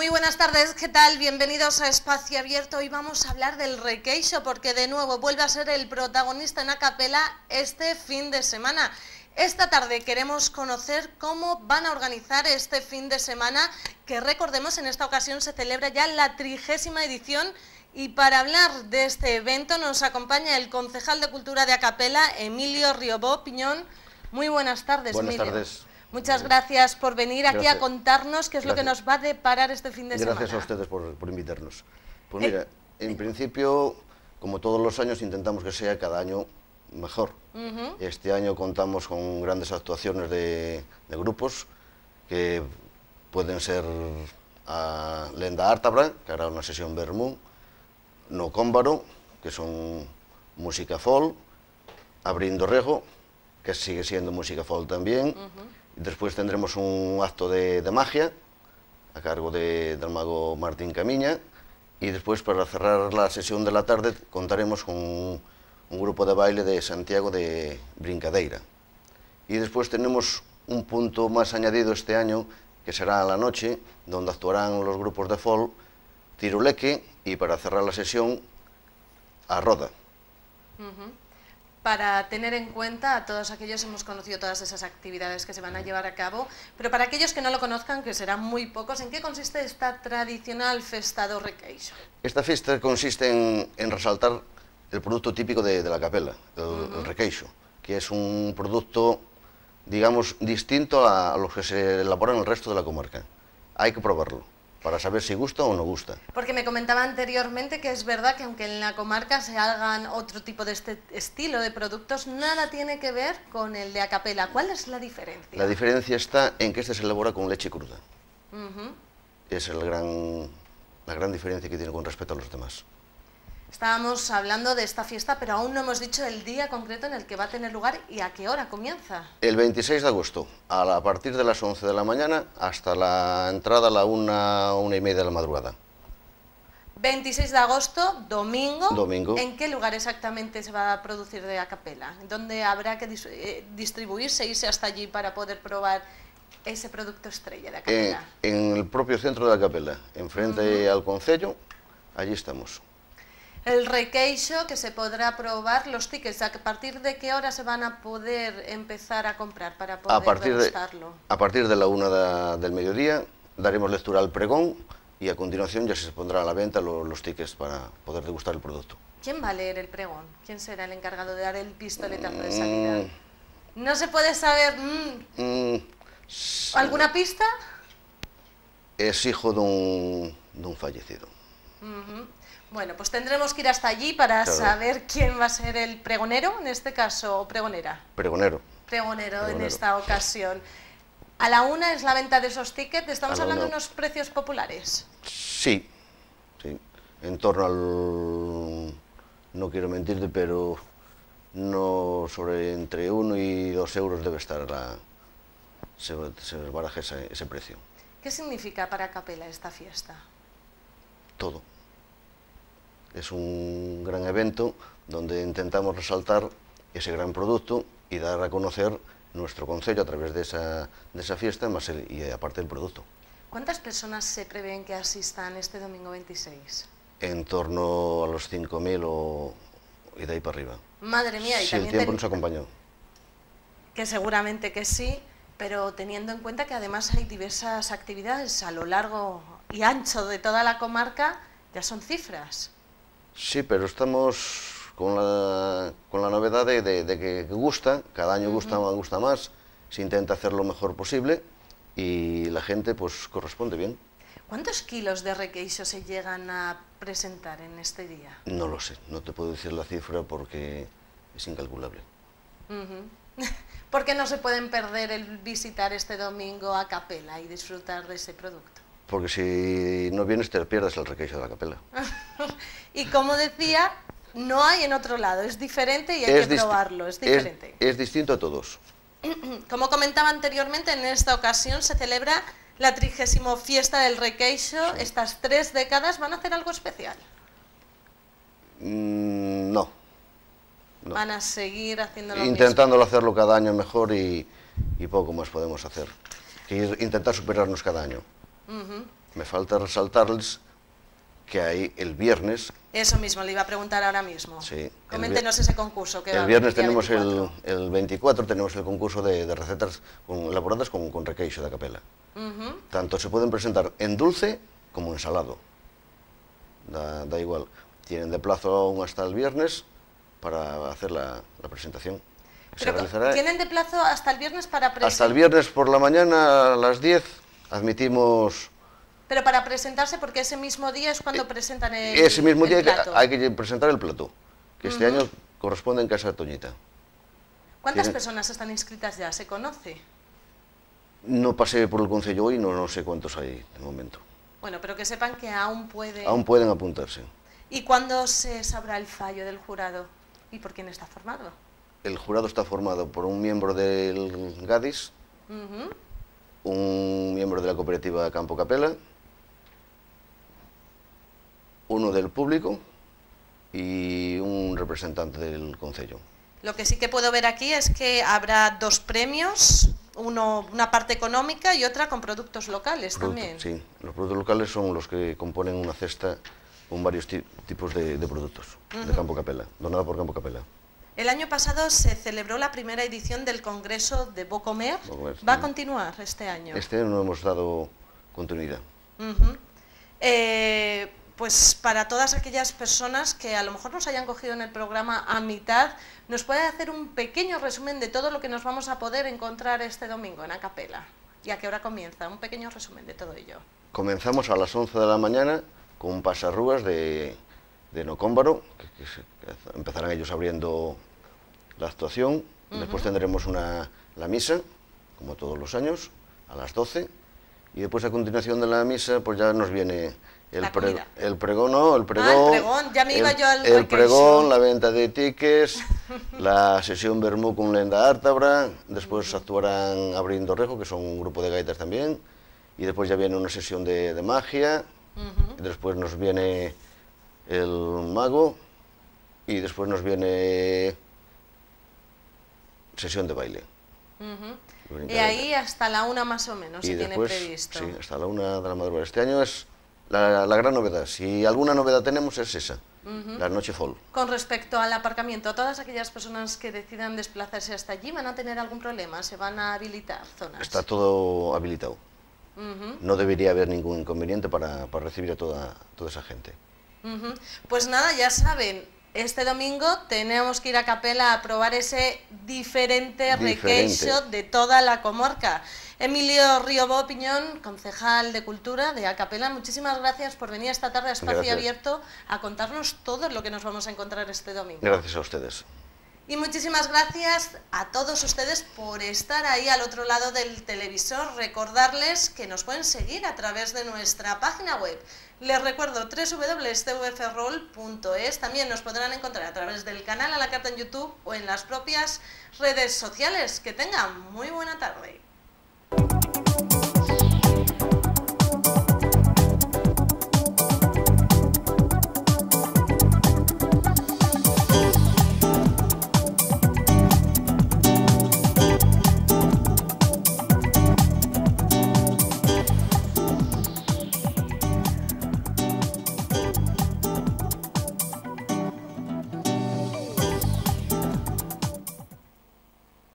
Muy buenas tardes, ¿qué tal? Bienvenidos a Espacio Abierto. Hoy vamos a hablar del Requeixo porque de nuevo vuelve a ser el protagonista en a capela este fin de semana. Esta tarde queremos conocer cómo van a organizar este fin de semana, que recordemos en esta ocasión se celebra ya la 30ª edición, y para hablar de este evento nos acompaña el concejal de Cultura de a capela, Emilio Riobó Piñón. Muy buenas tardes, Buenas Emilio. tardes. Muchas gracias por venir aquí a contarnos qué es lo que nos va a deparar este fin de semana. Gracias a ustedes por invitarnos. Pues mira, en principio, como todos los años, intentamos que sea cada año mejor. Este año contamos con grandes actuaciones de grupos que pueden ser a Lenda Ártabra, que hará una sesión Vermú, No Cómbaro, que son música folk, Abrindo Rego, que sigue siendo música folk también. Después tendremos un acto de magia a cargo del mago Martín Camiña, y después, para cerrar la sesión de la tarde, contaremos con un grupo de baile de Santiago de Brincadeira. Y después tenemos un punto más añadido este año, que será a la noche, donde actuarán los grupos de folk Tiruleque, y para cerrar la sesión, a Roda. Para tener en cuenta a todos aquellos, hemos conocido todas esas actividades que se van a llevar a cabo, pero para aquellos que no lo conozcan, que serán muy pocos, ¿en qué consiste esta tradicional festa do Requeixo? Esta fiesta consiste en resaltar el producto típico de la capela, el Requeixo, que es un producto, digamos, distinto a los que se elaboran en el resto de la comarca. Hay que probarlo para saber si gusta o no gusta. Porque me comentaba anteriormente que es verdad que aunque en la comarca se hagan otro tipo de este estilo de productos, nada tiene que ver con el de a capela. ¿Cuál es la diferencia? La diferencia está en que este se elabora con leche cruda. Es la gran diferencia que tiene con respecto a los demás. Estábamos hablando de esta fiesta, pero aún no hemos dicho el día concreto en el que va a tener lugar y a qué hora comienza. El 26 de agosto, a partir de las 11 de la mañana hasta la entrada a la 1:30 de la madrugada. 26 de agosto, domingo. Domingo. ¿En qué lugar exactamente se va a producir de a capela? ¿Dónde habrá que distribuirse, irse hasta allí para poder probar ese producto estrella de a capela? En el propio centro de la capela, enfrente al concello, allí estamos. El Requeixo, que se podrá probar, los tickets, ¿a partir de qué hora se van a poder empezar a comprar para poder degustarlo? A partir de la 1 del mediodía daremos lectura al pregón, y a continuación ya se pondrán a la venta los tickets para poder degustar el producto. ¿Quién va a leer el pregón? ¿Quién será el encargado de dar el pistoletazo de salida? ¿No se puede saber? ¿Alguna pista? Es hijo de un fallecido. Bueno, pues tendremos que ir hasta allí para saber quién va a ser el pregonero, en este caso, o pregonera. Pregonero. Pregonero en esta ocasión. ¿A la 1 es la venta de esos tickets? ¿Estamos hablando de unos precios populares? Sí, sí. En torno al... no quiero mentirte, pero no sobre entre 1 y 2 euros debe estar se baraja ese precio. ¿Qué significa para a capela esta fiesta? Todo. Es un gran evento donde intentamos resaltar ese gran producto y dar a conocer nuestro concello a través de esa fiesta, y aparte del producto. ¿Cuántas personas se prevén que asistan este domingo 26? En torno a los 5.000 y de ahí para arriba. Madre mía, y si también el tiempo nos acompañó. Que seguramente que sí, pero teniendo en cuenta que además hay diversas actividades a lo largo y ancho de toda la comarca, ya son cifras. Sí, pero estamos con la novedad de que gusta, cada año gusta más, se intenta hacer lo mejor posible y la gente pues corresponde bien. ¿Cuántos kilos de Requeixo se llegan a presentar en este día? No lo sé, no te puedo decir la cifra porque es incalculable. ¿Por qué no se pueden perder el visitar este domingo a capela y disfrutar de ese producto? Porque si no vienes te pierdes el Requeixo de la capela. Y como decía, no hay en otro lado, es diferente y hay que probarlo, es diferente. Es distinto a todos. Como comentaba anteriormente, en esta ocasión se celebra la 30ª fiesta del Requeixo. Sí. ¿Estas 3 décadas van a hacer algo especial? No. Van a seguir haciendo lo Intentándolo hacerlo cada año mejor y poco más podemos hacer. Que intentar superarnos cada año. Me falta resaltarles que hay el viernes... Eso mismo, le iba a preguntar ahora mismo. Sí, coméntenos ese concurso que va a el haber viernes día tenemos 24. el 24, tenemos el concurso de recetas elaboradas con requeixo da capela. Tanto se pueden presentar en dulce como en salado. Da igual. Tienen de plazo aún hasta el viernes para hacer la presentación. Se Pero realizará tienen de plazo hasta el viernes para presentar. hasta el viernes por la mañana a las 10. Admitimos... Pero para presentarse, porque ese mismo día es cuando presentan el Ese mismo día plato. hay que presentar el plato, que este año corresponde en Casa Toñita. ¿Cuántas Tienen- personas están inscritas ya? ¿Se conoce? No pasé por el concello hoy, no sé cuántos hay de momento. Bueno, pero que sepan que aún puede... Aún pueden apuntarse. ¿Y cuándo se sabrá el fallo del jurado? ¿Y por quién está formado? El jurado está formado por un miembro del GADIS, un miembro de la cooperativa Campo Capela, uno del público y un representante del concello. Lo que sí que puedo ver aquí es que habrá dos premios, una parte económica y otra con productos locales también. Sí, los productos locales son los que componen una cesta con varios tipos de productos de Campo Capela, donada por Campo Capela. El año pasado se celebró la primera edición del Congreso de Bocomer. Bocomer, ¿Va a sí. continuar este año? Este año no hemos dado continuidad. Pues para todas aquellas personas que a lo mejor nos hayan cogido en el programa a mitad, ¿nos puede hacer un pequeño resumen de todo lo que nos vamos a poder encontrar este domingo en Acapela? ¿Y a qué hora comienza? Un pequeño resumen de todo ello. Comenzamos a las 11 de la mañana con un pasarrúas de Nocómbaro, que empezarán ellos abriendo la actuación. Después tendremos la misa, como todos los años, a las 12. Y después, a continuación de la misa, pues ya nos viene el pregón, el pregón, ya me iba yo al el requeixo. pregón, la venta de tickets, la sesión vermú con Lenda Ártabra, después actuarán Abrindo Rejo, que son un grupo de gaitas también, y después ya viene una sesión de magia, y después nos viene el mago, y después nos viene sesión de baile. Y ahí hasta la 1 más o menos Y se después, tiene previsto. sí, hasta la 1 de la madrugada. Este año es la gran novedad. Si alguna novedad tenemos es esa, la noche fall. Con respecto al aparcamiento, todas aquellas personas que decidan desplazarse hasta allí, ¿van a tener algún problema? ¿Se van a habilitar zonas? Está todo habilitado. No debería haber ningún inconveniente para recibir a toda esa gente. Pues nada, ya saben, este domingo tenemos que ir a Capela a probar ese diferente requeixo de toda la comarca. Emilio Riobó Piñón, concejal de Cultura de Acapela, muchísimas gracias por venir esta tarde a Espacio Abierto a contarnos todo lo que nos vamos a encontrar este domingo. Gracias a ustedes. Y muchísimas gracias a todos ustedes por estar ahí al otro lado del televisor. Recordarles que nos pueden seguir a través de nuestra página web. Les recuerdo www.tvfrol.es. También nos podrán encontrar a través del canal a la carta en YouTube o en las propias redes sociales. Que tengan muy buena tarde.